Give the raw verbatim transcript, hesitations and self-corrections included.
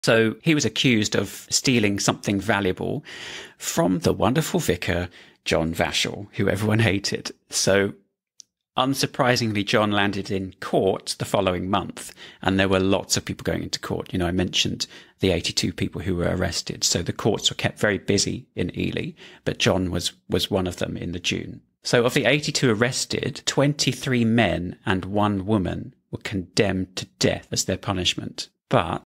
So he was accused of stealing something valuable from the wonderful vicar, John Vashel, who everyone hated. So unsurprisingly, John landed in court the following month, and there were lots of people going into court. You know, I mentioned the eighty-two people who were arrested. So the courts were kept very busy in Ely, but John was, was one of them in the June. So of the eighty-two arrested, twenty-three men and one woman were condemned to death as their punishment. But